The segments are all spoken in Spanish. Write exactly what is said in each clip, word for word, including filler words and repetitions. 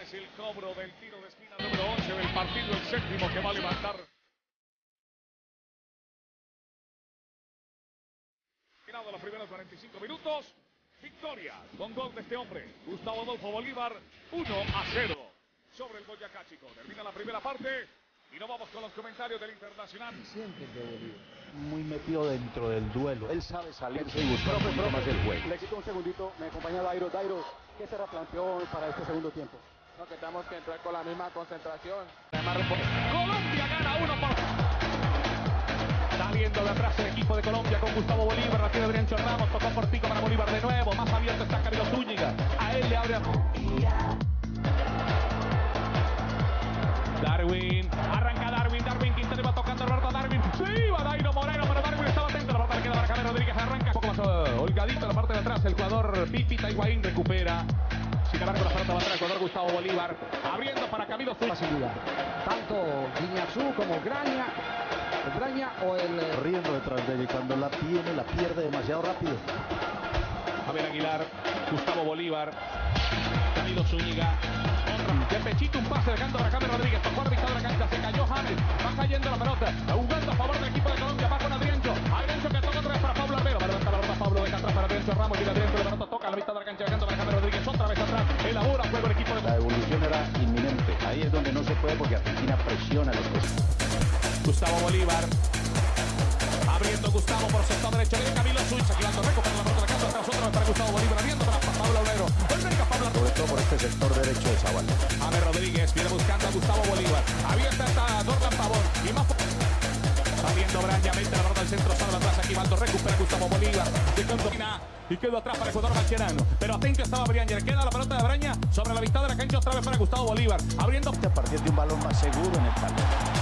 es el cobro del tiro de esquina número once del partido, el séptimo que va a levantar. Final de los primeros cuarenta y cinco minutos. Victoria con gol de este hombre, Gustavo Adolfo Bolívar, uno a cero sobre el Boyacá Chico. Termina la primera parte y nos vamos con los comentarios del Internacional. Siente que Bolívar muy metido dentro del duelo. Él sabe salirse y buscar profe, mucho profe, más el juego. Le quito un segundito, me acompaña Dairo. Dairo, ¿qué se replanteó para este segundo tiempo? No, que tenemos que entrar con la misma concentración. Colombia gana uno por... Saliendo de atrás el equipo de Colombia con Gustavo Bolívar, la tiene Adrián Ramos, tocó Portico para Bolívar de nuevo, más abierto está Camilo Zúñiga, a él le abre a... Darwin, arranca Darwin, Darwin Quintana va tocando Roberto Darwin, sí, va Dairo Moreno, pero Darwin estaba atento, la pelota le queda para Javier Rodríguez, arranca un poco más uh, holgadito la parte de atrás, el jugador Pipita Higuaín recupera, sin acabar con la pelota va atrás el jugador Gustavo Bolívar, abriendo para Camilo Zúñiga. Facilidad, tanto Guiñazú como Graña, el Graña o el... Eh... Corriendo detrás de él y cuando la tiene, la pierde demasiado rápido. Javier Aguilar, Gustavo Bolívar, Camilo Zúñiga, de pechito un pase dejando para James Rodríguez, tocó a mitad de la cancha, se cayó James, va cayendo la pelota, jugando a favor del equipo de Colombia, va con Adriancho, Adriancho que toca otra vez para Pablo Armero, va a levantar la pelota Pablo, deja atrás para Adriancho Ramos, y Adriancho la pelota toca a la mitad de la cancha, dejando para James Rodríguez, otra vez atrás, elabora juego el equipo de... La evolución era inminente, ahí es donde no se puede porque Argentina presiona los cosas. Gustavo Bolívar, abriendo Gustavo por sector derecho, viene Camilo Zúñiga, sacando recupera la pelota de la cancha, tras otra vez para Gustavo Bolívar, abriendo para Pablo Armero, venga Pablo, sobre todo por este sector derecho de Zabal. James Rodríguez viene buscando a Gustavo Bolívar, abierta está Dorlan Pavón, y más saliendo Braña, mete la pelota al centro, sale atrás, aquí Valdo recupera Gustavo Bolívar, de Cantorina, y quedó atrás para el jugador Mascherano, pero atento estaba Braña, queda la pelota de Braña sobre la mitad de la cancha, otra vez para Gustavo Bolívar, abriendo a partir de un balón más seguro en el palo.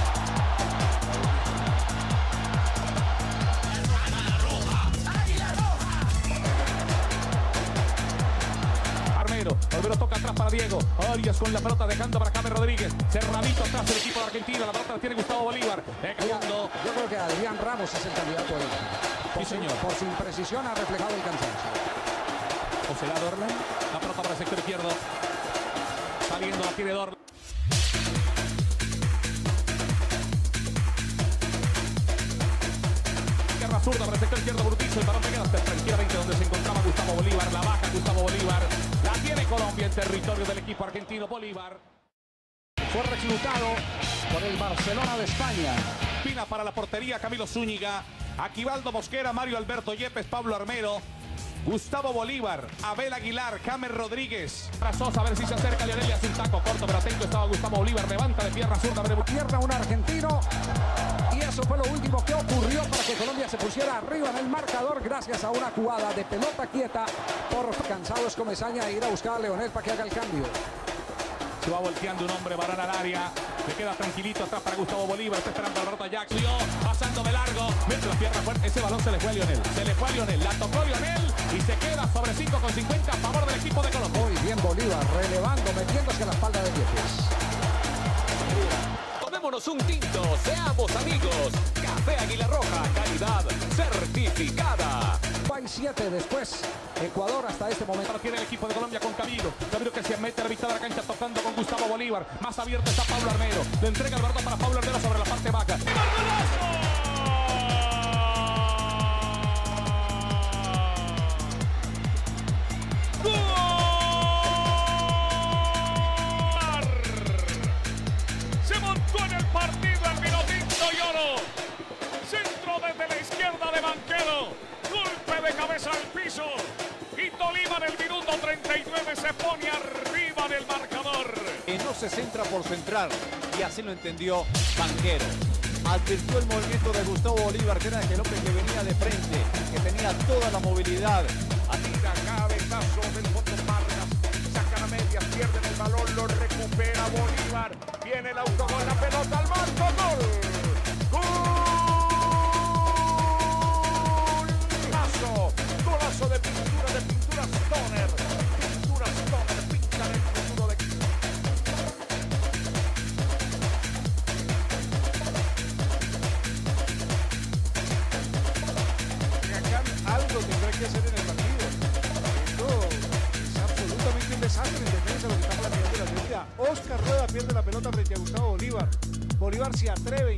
Olvero toca atrás para Diego Arias con la pelota dejando para James Rodríguez, cerradito atrás del equipo de Argentina, la pelota la tiene Gustavo Bolívar. Yo, yo creo que Adrián Ramos es el candidato ahí. Por, sí, señor. Su, por su imprecisión ha reflejado el cansancio. José Dorlan, la pelota para el sector izquierdo, saliendo la tiene Dorlan. Izquierda zurda para el sector izquierdo, Brutizo, el balón que queda tranquilamente donde se encontraba Gustavo Bolívar, la baja Gustavo Bolívar. La tiene Colombia en territorio del equipo argentino. Bolívar fue reclutado por el Barcelona de España. Pina para la portería, Camilo Zúñiga, Aquivaldo Mosquera, Mario Alberto Yepes, Pablo Armero, Gustavo Bolívar, Abel Aguilar, James Rodríguez. Sosa, a ver si se acerca Lionel y hace un taco corto, pero atento estaba Gustavo Bolívar, levanta de pierna zurda. Pierna un argentino. Y eso fue lo último que ocurrió para que Colombia se pusiera arriba en el marcador gracias a una jugada de pelota quieta por cansado es Comesaña e ir a buscar a Leonel para que haga el cambio. Se va volteando un hombre, Varane al área, le queda tranquilito atrás para Gustavo Bolívar, está esperando a Alberto Jackson, pasando de largo, mete la pierna fuerte, ese balón se le fue a Lionel, se le fue a Lionel, la tocó Lionel y se queda sobre cinco con cincuenta a favor del equipo de Colombia. Muy bien Bolívar, relevando, metiéndose a la espalda de Yepes. Tomémonos un tinto, seamos amigos. Café Águila Roja, calidad certificada. Hay siete después, Ecuador hasta este momento. Lo tiene el equipo de Colombia con Camilo. Camilo que se mete a la mitad de la cancha tocando con Gustavo Bolívar. Más abierto está Pablo Armero. Le entrega el balón para Pablo Armero sobre la parte baja. Se montó en el partido el Vinotinto y Oro. Centro desde la izquierda de Banquero. Golpe de cabeza al piso y Tolima en el minuto treinta y nueve se pone arriba del marcador. Y no se centra por centrar y así lo entendió Banquero. Advirtió el movimiento de Gustavo Bolívar, que era el hombre que venía de frente, que tenía toda la movilidad. Atira cabezazo del fondo Vargas, sacan a medias, pierden el balón, lo recupera Bolívar. Viene el autogol, la pelota al marco, gol. ¡Gol! Golazo de pintura, de pintura Stoner. Pintura Stoner, pinta el futuro de... Acá algo tendrá que hacer en el partido. Esto es absolutamente un desastre en defensa lo que está planteando la Liga. pierde la pelota frente a Gustavo Bolívar. Bolívar se atreve.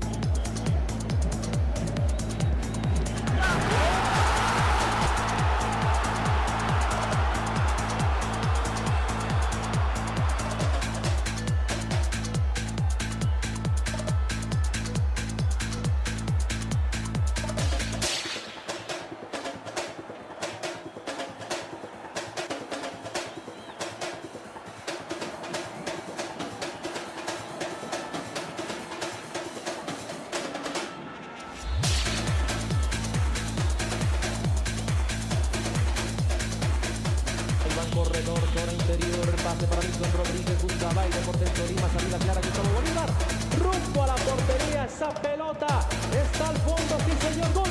Corredor, zona interior, pase para Wilson Rodríguez, busca baile por dentro, Lima, salida clara, Gustavo Bolívar, rumbo a la portería, esa pelota está al fondo, sí señor, gol.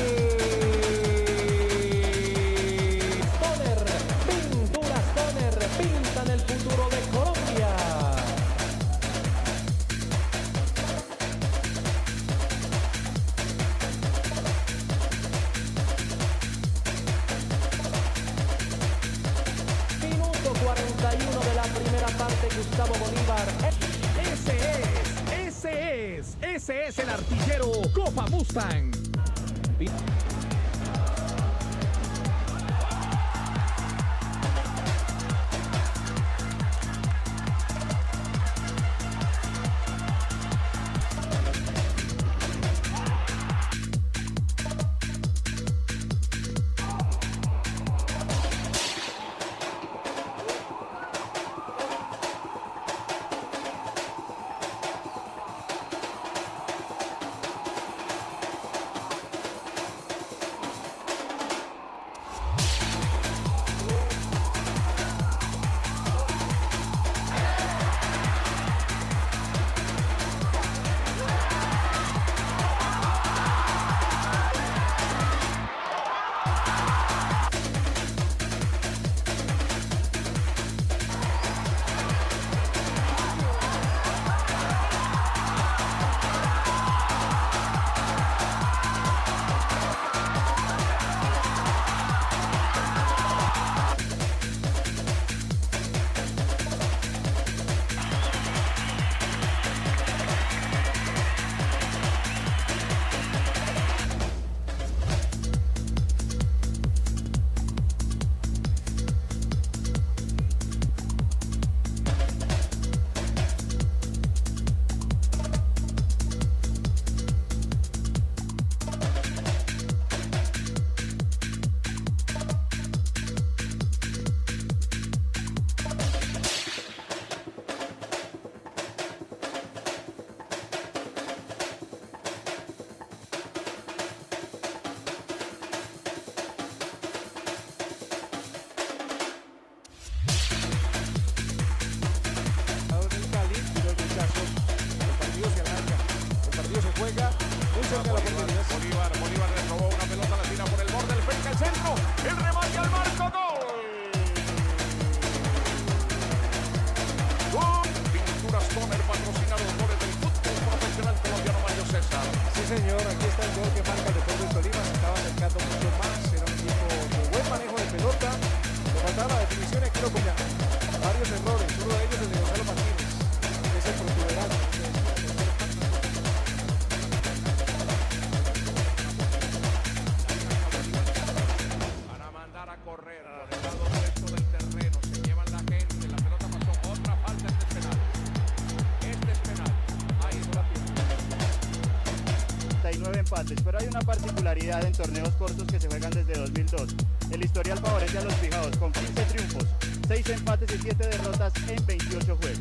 Stoner, pintura Stoner, pintan el futuro de Colombia. cuarenta y uno de la primera parte, Gustavo Bolívar. Ese es, ese es, ese es el artillero Copa Mustang. Bolívar, Bolívar le robó una pelota, la tira por el borde, el pesca el centro, el remate al marco, gol. Gol. Pintura Stoner patrocina los goles del fútbol profesional colombiano Mario César. Sí señor, aquí está el gol que marca el Deportes Tolima, se estaba acercando mucho más, era un equipo de buen manejo de pelota, le faltaba la definición y aquí lo comía. Varios errores, uno de ellos el de Gonzalo Martínez, que es el protuberante. Correr por el lado derecho del terreno, se llevan la gente, la pelota pasó, otra falta, este es penal. Este es penal. Ahí está la pista. treinta y nueve empates, pero hay una particularidad en torneos cortos que se juegan desde dos mil dos. El historial favorece a los fijados con quince triunfos, seis empates y siete derrotas en veintiocho juegos.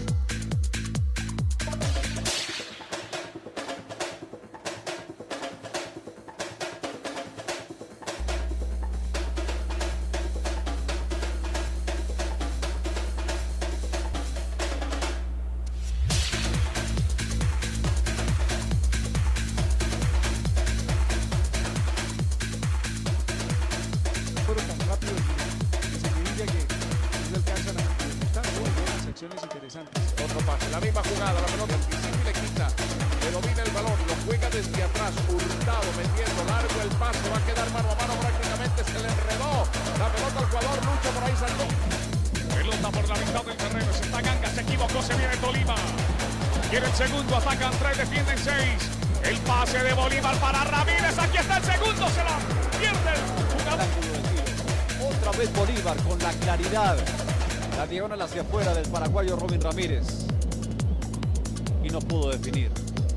Otro pase, la misma jugada, la pelota anticipa y le quita, le domina el balón, lo juega desde atrás, Hurtado metiendo largo el pase, va a quedar mano a mano prácticamente, se le enredó, la pelota al jugador, lucha por ahí, saltó. Pelota por la mitad del terreno. Se está Ganga, se equivocó, se viene Tolima. Quiere el segundo, atacan tres, defienden seis. El pase de Bolívar para Ramírez. Aquí está el segundo, se la pierde el jugador. Otra vez Bolívar con la claridad. La diagonal hacia afuera del paraguayo Robin Ramírez. Y no pudo definir.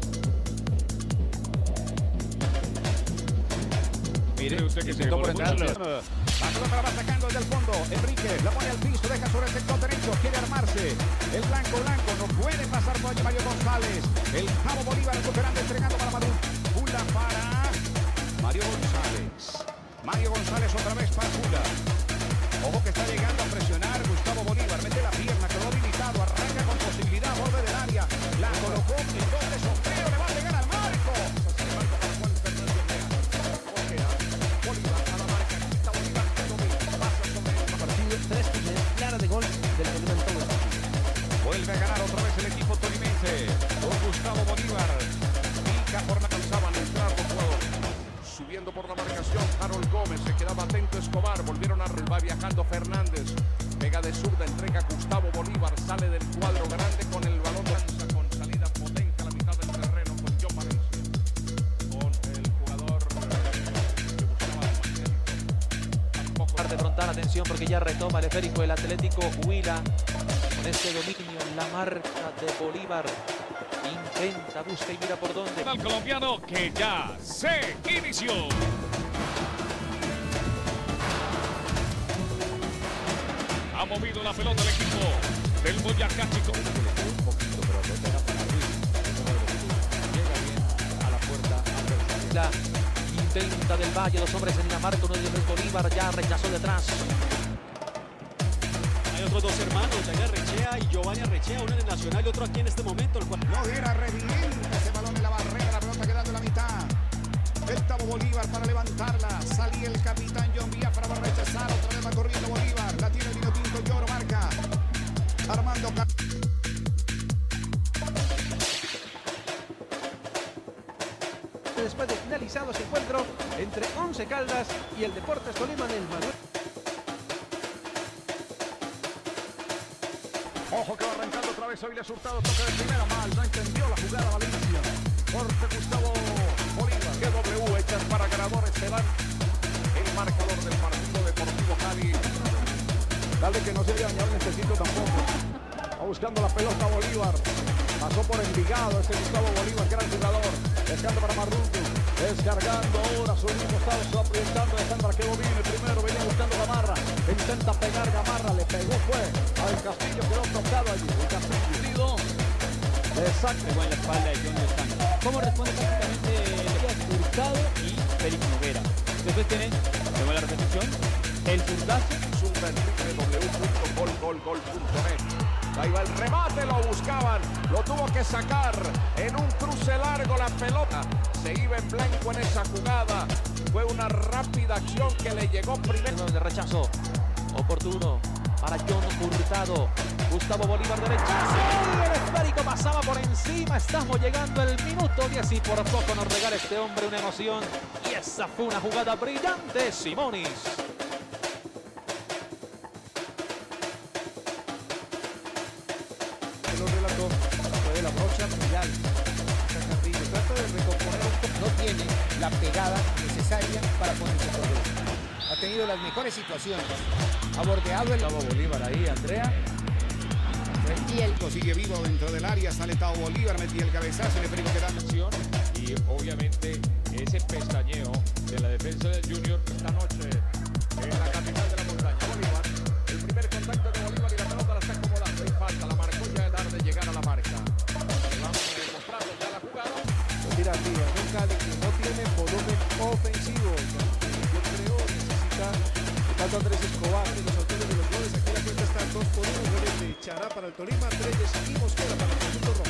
Mire usted que se por entrar. La pelota la va sacando desde el fondo. Enrique la pone al piso, deja sobre el sector derecho. Quiere armarse. El blanco blanco no puede pasar por allí Mario González. El Cabo Bolívar recuperando, entregando para Maduro. Pula para Mario González. Mario González otra vez para Pula. Ojo que está llegando a presionar Gustavo Bolívar. Mete la pierna, quedó habilitado. Arranca con posibilidad, borde del área. La colocó en doble sombrero. Le va a llegar al marco. Sin embargo, para Juan Fernández Leal. Bolívar a la marca. Está Bolívar que domina. Pasa sobre el partido. Tres posibilidades claras de gol del Tolima en todo el partido. Vuelve a ganar otra vez el equipo tolimense. Con Gustavo Bolívar. Pica por la calzada al entrar los jugadores. Subiendo por la marcación, Harold Gómez, se quedaba atento Escobar, volvieron a va viajando Fernández, pega de zurda, entrega Gustavo Bolívar, sale del cuadro grande con el balón, lanza con salida potente a la mitad del terreno con John Valencia, con el jugador eh, que buscaba el tampoco. Parte frontal, atención porque ya retoma el esférico el Atlético Huila, con este dominio en la marca de Bolívar. Intenta, busca y mira por dónde. El colombiano que ya se inició. Ha movido la pelota el equipo del Boyacá Chico. Un poquito, pero no tenga para abrir. Llega bien a la puerta adversaria. La intenta del Valle, dos hombres en la marca, uno de ellos es Bolívar, ya rechazó detrás. Hay otros dos hermanos, Jair Arrechea y Giovanni Arrechea, uno en el Nacional y otro aquí en este momento. El cual... No era revienta ese balón en la barrera, la pelota quedando en la mitad. El Cabo Bolívar para levantarla. Salía el capitán John Biafra para rechazar. Otra vez va corriendo Bolívar. La tiene el vino tinto, Lloro marca. Armando Ca Después de finalizado ese encuentro entre Once Caldas y el Deportes Tolima en el Manuel. Ojo que va arrancando otra vez hoy le ha surtado, toque de primera mal, no entendió la jugada Valencia. Corte Gustavo Bolívar, que W hechas para ganadores, se van el marcador del partido Deportivo Cali. Dale que no se haya dañado, necesito tampoco. Va buscando la pelota Bolívar, pasó por Envigado este Gustavo Bolívar, gran jugador, descargando para Marruco, descargando ahora su mismo costado, se va proyectando, dejando para que domine primero, venía buscando Gamarra, intenta pegar Gamarra, le pegó, fue al Castillo, quedó tocado allí, el Castillo, exacto, en la espalda de John Lozano. ¿Cómo responde prácticamente Hurtado y Félix Noguera? Después tiene, vemos la repetición, el Furtazo, Zumba en w punto gol gol gol punto net. Ahí va el remate, lo buscaban, lo tuvo que sacar en un cruce largo la pelota. Se iba en blanco en esa jugada. Fue una rápida acción que le llegó primero. De rechazo oportuno para John Hurtado. Gustavo Bolívar de rechazo. El esférico pasaba por encima. Estamos llegando al minuto diez y por poco nos regala este hombre una emoción. Y esa fue una jugada brillante, Simonis. Lo relató, fue de la brocha viral. Carrillo trata de recomponer un poco. No tiene la pegada necesaria para ponerse por gol. Ha tenido las mejores situaciones. Ha bordeado el... Gustavo Bolívar ahí, Andrea. Y el sigue vivo dentro del área, sale Tavo Bolívar, metía el cabezazo, le perigo que da acción. Y obviamente ese pestañeo de la defensa del Junior esta noche en la capital de la montaña. Bolívar, el primer contacto de Bolívar y la pelota la está acomodando. Hay falta, la marcó ya de tarde llegar a la marca. Vamos demostrando ya la jugada. Tira arriba, un Cali que no tiene volumen ofensivo. Yo creo necesita falta Andrés Escobar de los autores de los goles. Aquí la cuenta está dos por uno. Goles de Chará para el Tolima, Reyes y Mosquera para el conjunto rojo.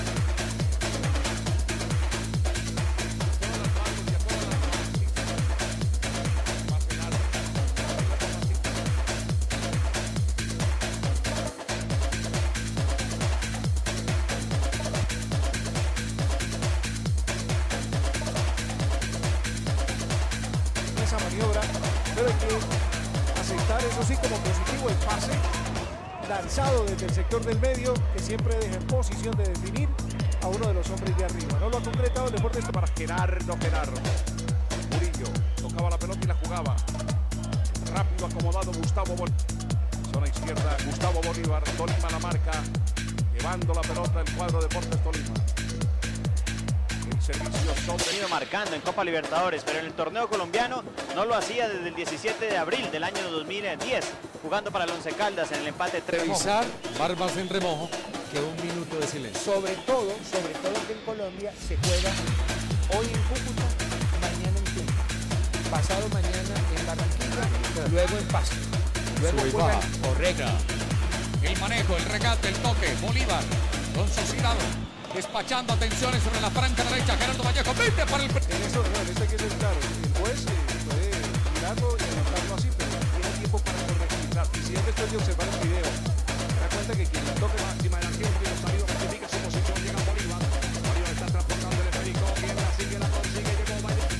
Esa maniobra, pero hay que aceptar eso sí como positivo el pase lanzado desde el sector del medio, que siempre deja en posición de definir a uno de los hombres de arriba. No lo ha concretado el Deportes para Gerardo Gerardo. Murillo tocaba la pelota y la jugaba. Rápido acomodado Gustavo Bolívar. Zona izquierda, Gustavo Bolívar. Tolima la marca. Llevando la pelota el cuadro de Deportes Tolima. El servicio sobre... Venido marcando en Copa Libertadores, pero en el torneo colombiano no lo hacía desde el diecisiete de abril del año dos mil diez, jugando para el Once Caldas en el empate tres. Revisar barbas en remojo, que un minuto de silencio. Sobre todo, sobre todo que en Colombia se juega hoy en Cúcuta, mañana en Tunja, pasado mañana en Barranquilla, luego en Pasto. Luego juegan Correcta. El manejo, el regate, el toque. Bolívar con Sociedad despachando atenciones sobre la franca derecha. Gerardo Vallejo, vete para el... En eso, no, en eso hay que ser claro. El juez eh, puede mirarlo y anotarlo así, pero tiene tiempo para corregir. Y si es después de observar el video, se da cuenta que quien le toque máxima energía es que los amigos justifica su posición. Llega Bolívar. Bolívar está transportando el esférico. Bien, la sigue, la consigue, llegó Vallejo.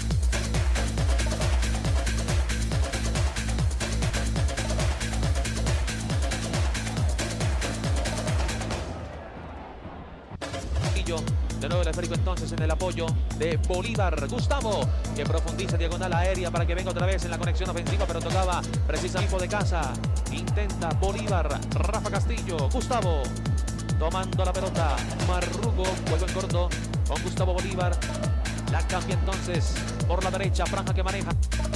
De nuevo el esférico entonces en el apoyo de Bolívar. Gustavo, que profundiza diagonal aérea para que venga otra vez en la conexión ofensiva, pero tocaba precisa tipo de casa. Intenta Bolívar, Rafa Castillo, Gustavo tomando la pelota. Marrugo, juego en corto con Gustavo Bolívar. La cambia entonces por la derecha, franja que maneja.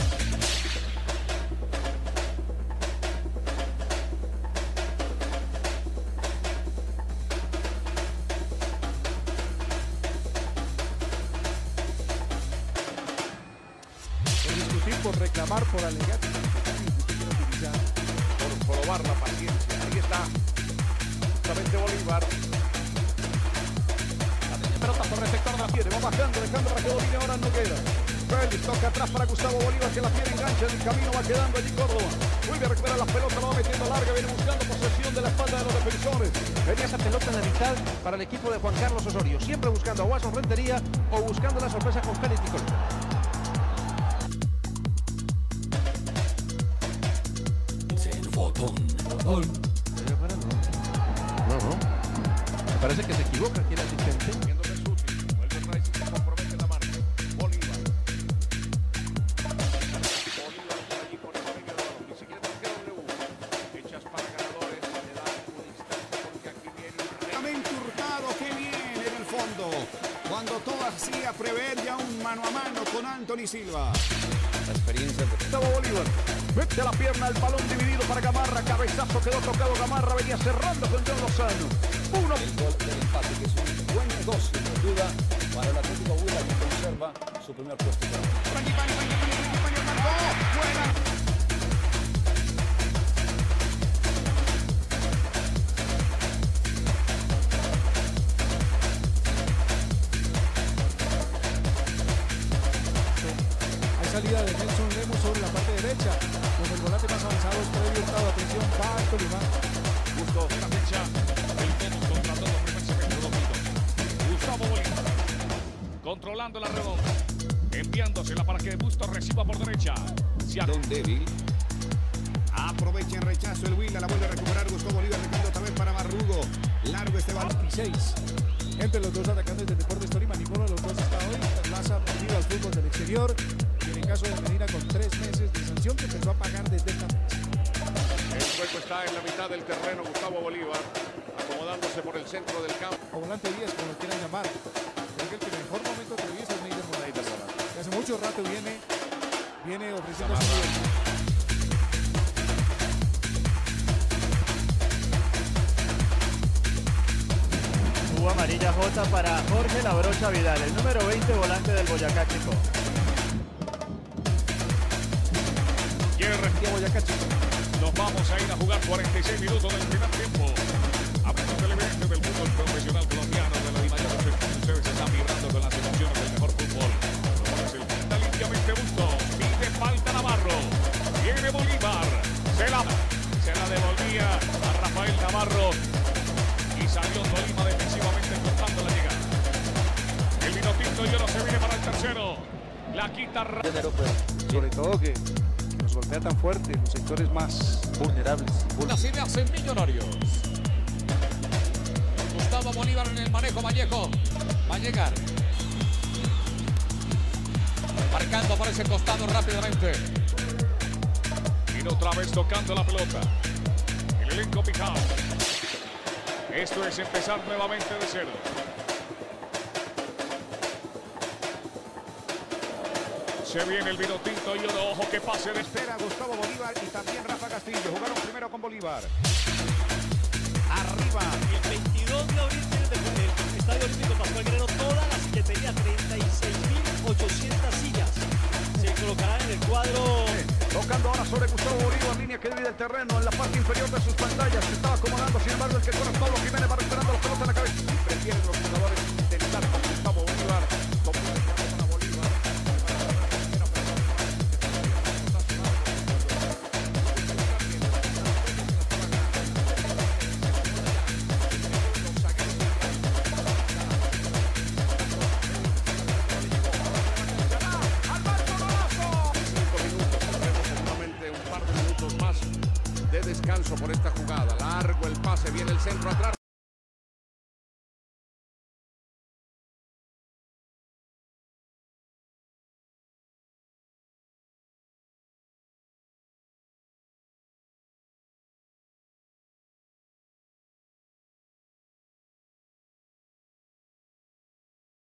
Por reclamar, por alegar, por probar la paciencia. Ahí está justamente Bolívar. La pelota por receptor de la tiene, va bajando, dejando para que domine ahora Noguera. Félix toca atrás para Gustavo Bolívar, que la tiene engancha en el camino, va quedando allí Córdoba. Vuelve a recuperar la pelota, la va metiendo larga, viene buscando posesión de la espalda de los defensores. Venía esa pelota en la mitad para el equipo de Juan Carlos Osorio, siempre buscando a Watson Rentería o buscando la sorpresa con Félix Nicolás. Gol. No, no. Me parece que se equivoca aquí el asistente. Viendo que es útil. Vuelve el Racing, se compromete la marca. Bolívar. Bolívar por allí con el medio de balón. Ni siquiera tiene que W. Hechas para ganadores. Le dan un instante porque aquí viene un Realmente Hurtado, qué bien en el fondo. Cuando todo hacía prever ya un mano a mano con Anthony Silva. La experiencia de Gustavo Bolívar. Mete la pierna, el balón dividido para Gamarra. Cabezazo quedó tocado Gamarra. Venía cerrando con John Lozano. Uno. El gol del empate, que es un buen negocio, sin duda, para el Atlético Huila, que conserva su primer puesto. Buena. Salida de Nelson Lemus sobre la parte derecha, con el volante más avanzado es Freddy Hurtado. Atención, va al Tolima. Justo la fecha, el todos contra todos, primer semestre dos minutos. Gustavo Bolívar, controlando la redonda, enviándosela para que Busto reciba por derecha. Don débil. Aprovecha en rechazo el Huila, la vuelve a recuperar Gustavo Bolívar, recambio otra vez para Marrugo. Largo este balón. veintiséis. Entre los dos atacantes del Deportes Tolima, ninguno de los dos está hoy. Plaza vendido al fútbol del exterior. Y en el caso de Medina, con tres meses de sanción que empezó a pagar desde esta fecha. El juego está en la mitad del terreno. Gustavo Bolívar acomodándose por el centro del campo. O volante diez, como lo quieran llamar. Creo que el que mejor momento atraviesa es Neider Morales. Que hace mucho rato viene, viene ofreciendo su nivel. Amarilla J para Jorge La Brocha Vidal, el número veinte volante del Boyacá Chico. Guerra Boyacá Chico. Nos vamos a ir a jugar cuarenta y seis minutos del primer tiempo. Hablamos televidentes del fútbol profesional colombiano, de la Dimayor. Ustedes están vibrando con las emociones del mejor fútbol. Como el quita limpiamente Busto. Pide falta Navarro. Viene Bolívar. Se la, se la devolvía a Rafael Navarro. Y salió Tolima defensivamente cortando la llegada. El vino tinto ya no se viene para el tercero. La quita. Sobre todo que los golpea tan fuerte en los sectores más vulnerables. Las ideas en Millonarios. Gustavo Bolívar en el manejo, Vallejo. Va a llegar. Marcando por ese costado rápidamente. Y otra vez tocando la pelota. El elenco picado. Esto es empezar nuevamente de cero. Se viene el vino tinto y un ojo que pase de espera. Gustavo Bolívar y también Rafa Castillo. Jugaron primero con Bolívar. Arriba. El veintidós de abril el Estadio Olímpico Pascual Guerrero todas las que tenía treinta y seis mil ochocientas sillas. Se colocarán en el cuadro. Tocando ahora sobre Gustavo Bolívar, línea que divide el terreno en la parte inferior de sus pantallas. Se estaba acomodando, sin embargo, el que con Pablo Jiménez va recuperando la pelota en la cabeza. Y prefieren los jugadores intentar con Gustavo Bolívar. Como a Bolívar. De descanso por esta jugada. Largo el pase, viene el centro atrás.